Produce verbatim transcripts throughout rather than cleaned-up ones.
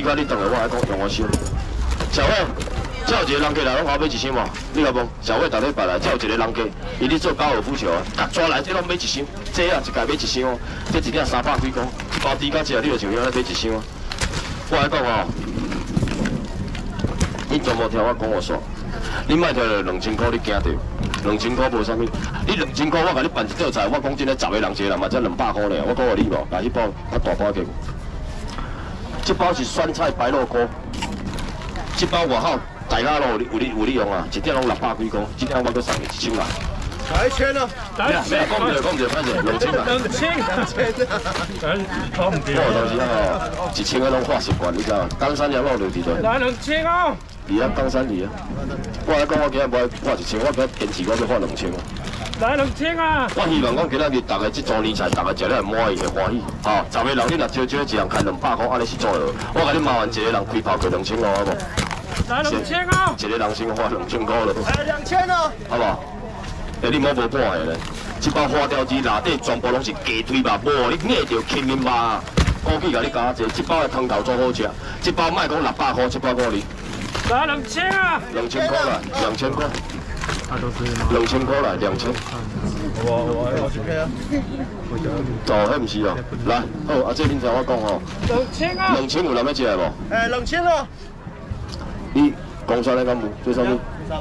块你等下我来讲用我收。小伟，这有一个人家来拢我买一箱嘛，你甲问小伟逐礼拜来，这有一个人家，伊咧做高尔夫球啊，甲抓来这拢买一箱，这啊一家买一箱哦，这一领三百几块，一包猪脚只你就像样咧买一箱啊。我来讲哦，你全部听我讲我煞，你莫听着两千块你惊着，两千块无啥物，你两千块我甲你办一道菜，我讲真诶，十个人一个人嘛才两百块呢，我讲互你无，甲迄包较大包给我。这包是酸菜白肉锅。 这包外口大家咯有有你有你用啊，一点拢六百几块，这点我搁送你一千来。 来一千咯， 来，讲一下讲一下，反正两千啦。 两千，两千啊！ 讲唔对。我有当时哦，一千个拢花习惯，你知道？冈山羊肉就伫度。 来两千哦。 离啊，冈山离啊。我来讲，我今日无花一千，我今日坚持我要花两千。 来两千啊！ 我希望讲今仔日大家这桌年菜，大家食了会满意会欢喜。吼，十个人你若少少一人开两百块，安尼是做了。我甲你麻烦一个人开炮开两千五，好无？ 来两千啊！ 一个人先花两千块了。 哎，两千哦， 好不好？哎，你莫无半个咧，这包花雕鸡内底全部拢是鸡腿肉，无你硬着轻面肉啊！估计甲你加济，这包的汤头做好食，这包卖讲六百块，这包我哩。 来两千啊！ 两千块来，两千块。两千块来，两千。 我我我去配啊。 哦，迄唔是哦。来，好，阿姐恁听我讲哦。 两千啊！ 两千有人要食无？ 哎，两千哦。 你讲出来敢无？做啥物？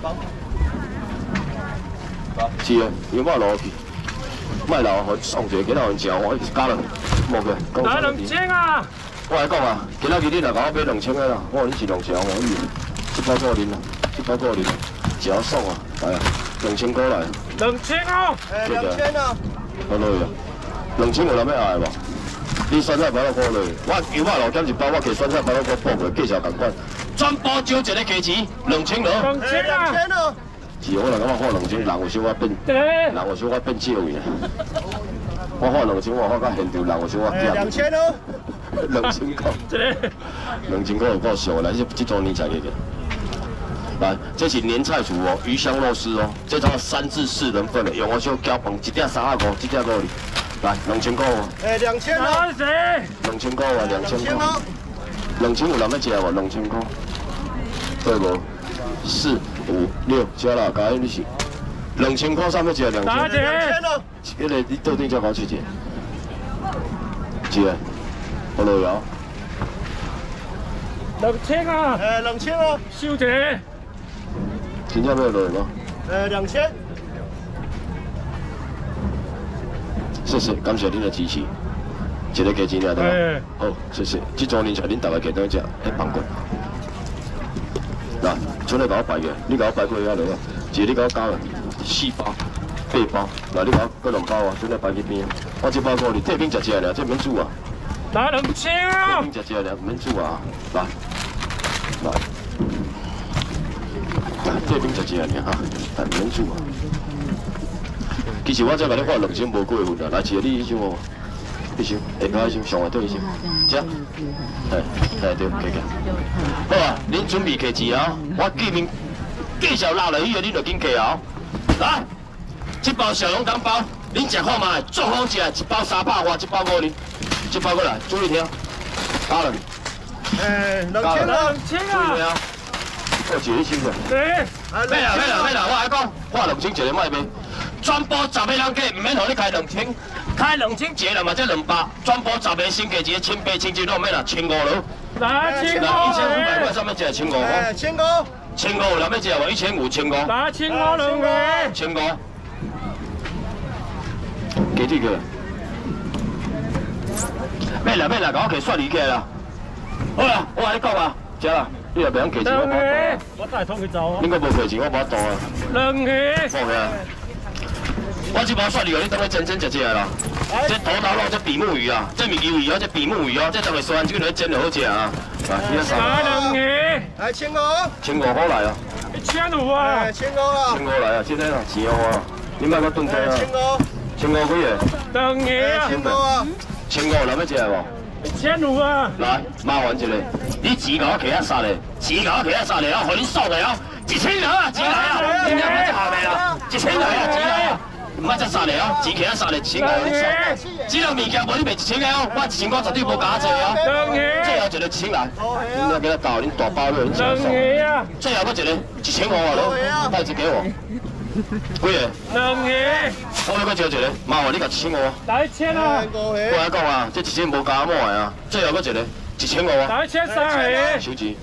是啊，因为我落去，莫留互送一个，今仔有食我一直加落，无个。 来两千啊！ 我来讲啊，今仔日你若甲我买两千个啦，我你是两千，我意。这包够恁啦，这包够恁，只要送啊，来啊，两千块来。 两千哦，哎，两千哦。 好落去啊，两千有人要爱无？你酸菜白肉锅落，我油肉落减一包，我给酸菜白肉锅补过，介绍共款。 全部招一个价钱，两千了。 两千啊！两千哦。 是，我来感觉花两千，人有小可变，人有小可变少去啊。我花两千，我发觉现场人有小可减。两千哦。两千块。两千块有够俗，来这这桌年菜给个。来，这是年菜厨哦，鱼香肉丝哦，这套三至四人份的，用我小搅饭，一点三百五，一点五哩。来，两千块哦。哎，两千哦。两千块啊，两千块。两千有人要食无？两千块。 对无？四五六加啦，加你是两千块，上面只两千。两千咯。迄个你到底才搞几只？一个，我落油。 两千啊！诶，两千哦，收一个。 真正要落吗？ 诶，两千。 谢谢，感谢您的支持。一个价钱了对吧？好，谢谢。这桌年菜恁大家记得食，迄放过。 来，出来甲我摆个，你甲我摆过遐落啊，一个你甲我加个四包、八包，来你甲我搁两包啊，出来摆去边啊。我这包过你，这边食食了，这免煮啊。 来两千啊！ 这边食食了，免煮啊。来，来，来，这边食食了哈，但免煮啊。其实我这甲你花两千无过分啦，来一个你迄箱哦。 一箱，下骹一箱，上下对一箱，这，哎，哎对，可以。好啊，恁准备客钱啊！我记名介绍拉落去的，恁就紧客啊！来，这包小笼汤包，恁食看卖，足好食，一包三百块，一包五零，这包过来，注意听，打了。哎，两千啊，两千啊！我一个先生。对。咩啦咩啦咩啦，我来讲，我两千一个卖卖，全部十个人客，唔免互你开两千。 开两千一人嘛，这两百，全部十个先价一个千八、千九，拢免啦，千五了。来千五，一千五百块上面只千五。哎，千五。千五有人要食无？一千五，千五。来千五两个。千五。几几个？免啦免啦，甲我摕算离起来啦。好啦，我甲你讲啊，食啦，你若袂晓摕钱，我无带。我带通去走啊。恁个无摕钱，我无带啊。两个。放下。 我这包蒜鱼，你等下煎煎食食啦。这头头肉，这比目鱼啊，这米鱿鱼啊，这比目鱼啊，这等下酸完这个煎就好食啊。来，你来三。来两个。来千五。千五好来啊。一千五啊。千五啦。千五来啊，这个啦，钱啊，你莫搁炖菜啊。千五。千五几个？两个啊。千五啊。千五人要食无？一千五啊。来，麻烦一下，你钱甲我摕遐杀嘞，钱甲我摕遐杀嘞，我互你送来啊。一千人啊，钱来啊，你两要食下未啦？一千来啊，钱来啊。 唔捌才三个哦，钱起啊三个，一千块你爽。这样物件无你卖一千个哦，我一千块绝对无加济哦。最后一个一千来，你要给他倒，恁大包了，恁爽爽。最后搁一个一千五啊咯，带一给我。几个？两个。我要搁招一个，麻烦你甲一千五。来一千啊！我来讲啊，这一千无加满的啊，最后搁一个一千五啊。来一千三个。收钱。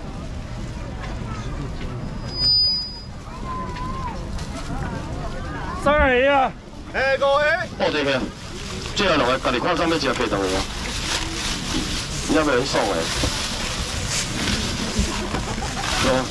三个啊！诶，五个。报这个，最后两个家己看上要食鸡蛋无？你要不要人送的？有。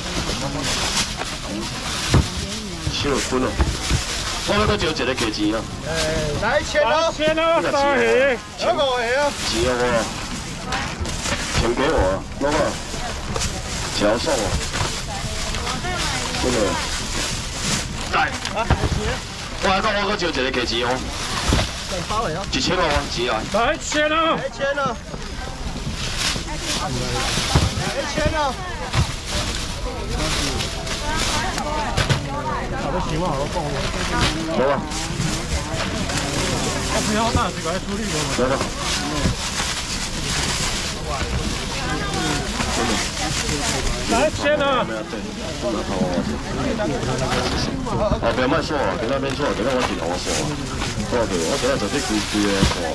收了分了。我要搁招一个鸡钱啊。诶，来一千哦。一千哦，三个。有五个啊。钱啊我。钱给我啊，老板。超爽哦。真的。来。啊，我来讲，我搁招一个鸡钱哦。一千哦，钱来。来一千哦。来一千哦。来一千哦。好的，希望好放的。好吧。我不要那这个来处理的嘛。来吧。来钱啊！哦，不要卖锁啊，给那边锁，给那我tiền我鎖。我哋我今日就啲貴貴嘅鎖。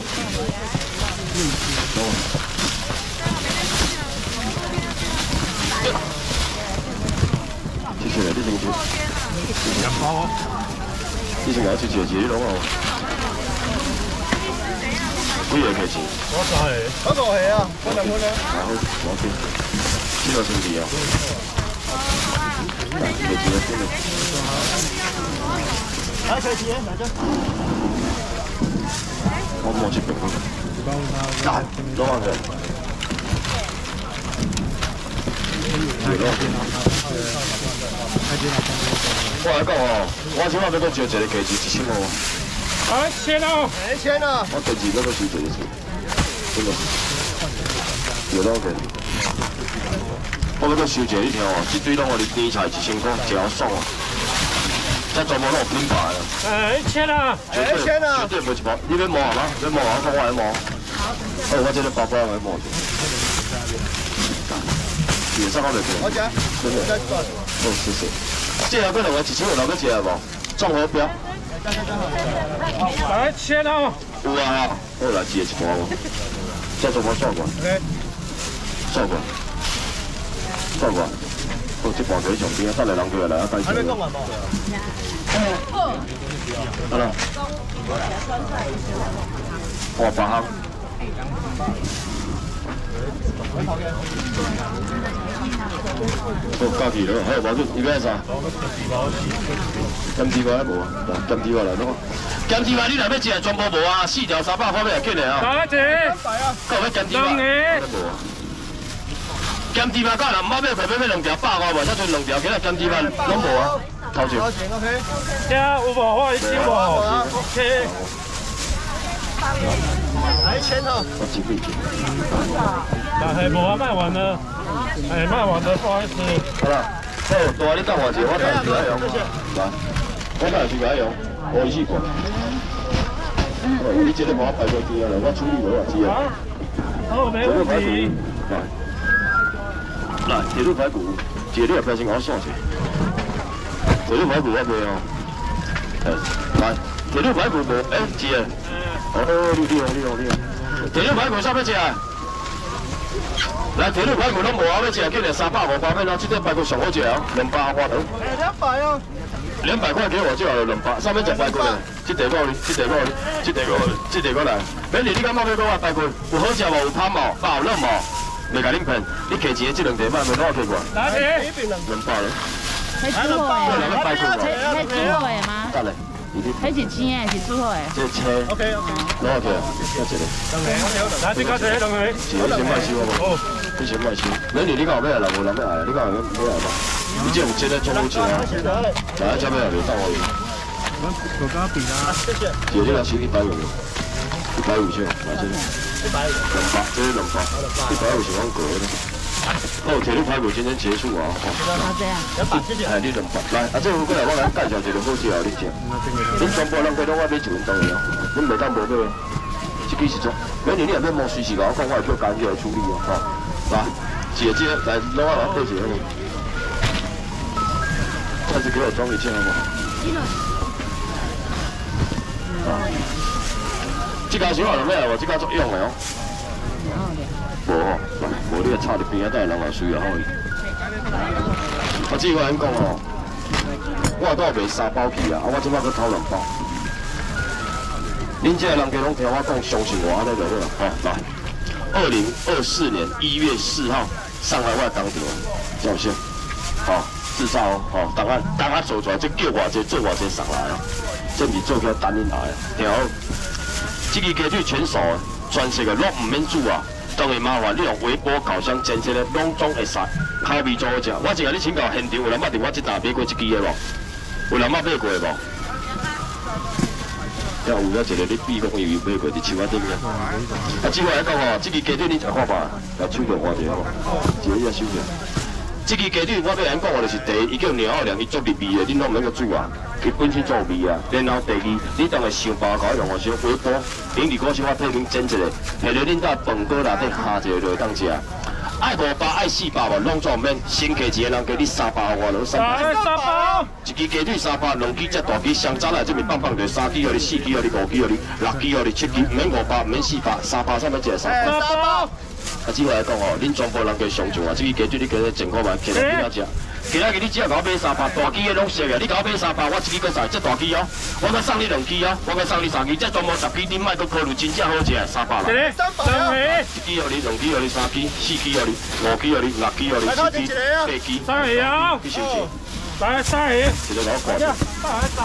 之前嚟啲政府。入包。之前有一次謝謝啲佬啊。幾樣嘅錢？我就係。嗰個係啊，嗰兩款咧。啊好，攞先。呢個姓氏啊。嚟嚟住啦，先嚟。來，可以接，拿着。我摸這邊嗰個。來，攞下佢。嚟攞。我嚟講哦，我今晚俾佢照一個價錢一千五。一千哦，一千啊！我第二嗰個小姐一次，真個，有多嘅。我嗰個小姐呢條啊，一堆攏我哋甜菜一千塊，真爽啊！即全部攏有品牌啊。誒，一千啊！一千啊！絕對唔會一包，你要摸係嘛？你摸我講我來摸。好，我這個包包我來摸住。其實我嚟嘅。我知。真嘅。好，謝謝。這後嗰兩個一千五，留個隻係無？綜合標。來錢哦！有啊，我來接一包喎，再做我算過，算過，算過，好，這包幾上邊啊？得嚟兩句嚟啊，低啲。得啦。我八盒。好，加期咯，好，冇錯，依家係啥？金枝花無啊，金枝花嚟咯。金枝花你內要食全部無啊，四條三百塊要緊嘅啊。打一隻。夠要金枝花。兩個。金枝花加人唔好買，佢買買兩條百塊無，得做兩條，其他金枝花攏無啊。頭條。聽有無？我一千無。OK。來一千哦。我幾倍錢？但係無啊，賣完了。哎，賣完了，不好意思。好啦，好，大你等我一下，我帶去愛用。來，我帶去愛用，我一次過。你這個幫我排過機啊，我處理咗啊，知啊。好，沒問題。來，來，鐵路排骨，這裡也不要先我算去。鐵路排骨我沒有。誒，來，鐵路排骨無，誒，知啊。哦，你你好，你好，你好。鐵路排骨啥要食？來，鐵路排骨攏無啊，要食緊嚟三百五百蚊咯，這個排骨上好食啊，兩百塊頭。誒，兩百啊。兩百塊給我就有兩百，上面隻排骨咧，這地過去，這地過去，這地過去，這地過來。免你你敢冇要講我排骨有好食無？有香無？飽有嫩無？未甲恁騙，你客錢這兩地賣，袂攞我客過。哪裡？兩百咯。係煮好嘅。係兩個排骨。係煮好嘅嗎？得嘞。係是煎嘅，是煮好嘅。即係車。OK OK。攞我客，一隻嚟。來，這個車兩個。自己先賣燒好冇？你先賣燒。免你你講咩嚟？冇諗咩嚟？你講咩嚟嘛？你這種煎得中好食啊！來，這邊有嚟當我用。我剛剛比啦。謝謝。姐這個燒一百五，一百五先，來這個。一百五。兩百，這是兩百。一百五是講過的。好， 好，体力排骨今天结束啊！哦， 这样。 哎，你两百来，啊，这回过来我来介绍一个好食的你食。恁全部人过拢我买一份当然哦，恁袂当无买。这支是做，美女你也免摸随时甲我讲，我会叫干去来处理哦，吼。来，姐姐来攞我来对一下。下次给我装一件好不好？啊，这家是我两个，我这家作用的哦。无吼，来，无你插伫边仔，等人来需要好伊。我只个人讲哦，我都卖三包去啊，啊，我即摆搁偷两包。恁这个人家拢听我讲，相信我，安尼就好啦。吼，来，二零二四年一月四号，上海我当场，照相，好。制造哦，吼，档案档案做出来，这叫偌济做偌济上来啊，这毋是做起来等恁来啊，听好。这个鸡腿全熟的，全熟的拢唔免煮啊，当然麻烦你用微波烤箱煎出来，拢总会熟，口味最好食。我一个你请教现场有人捌伫我这搭买过这支的无？有人捌买过无？要有了一个你比讲又有买过伫手仔顶个。啊，即个来讲哦，这个鸡腿你食看吧，来手动换一下好无？一个一手着。这支鸡腿我要安讲，我就是第一，伊叫鸟奥良，伊足入味的，恁拢唔免个煮啊，伊本身足有味啊。然后第二，你当个想包搞用个小微波，零二股小可配面煎一个，下来恁到饭锅内底下一个就会当食。爱五百爱四百无，拢总免，先客一个人给你三百，我落三百。 三百。 一支鸡腿三百，两支只大支香蕉来这边棒棒就三支互你，四支互你，五支互你，六支互你，七支，唔免五百，唔免四百，三百上面一个三百。 三百。 啊，只话来讲哦，恁全部人加上上啊，这支鸡腿你加来整块嘛，起来几仔食。今仔日你只要甲我买三百，大支的拢熟个，你甲我买三百，我一支搁送，这大支哦，我搁送你两支哦，我搁送你三支，这全部十支，你莫搁考虑真正好食，三百啦。 三百啊！ 一支互你，两支互你，三支，四支互你，五支互你，六支互你，七支，八支。 三个啊！ 你收钱。 来，三个。 一个甲我挂。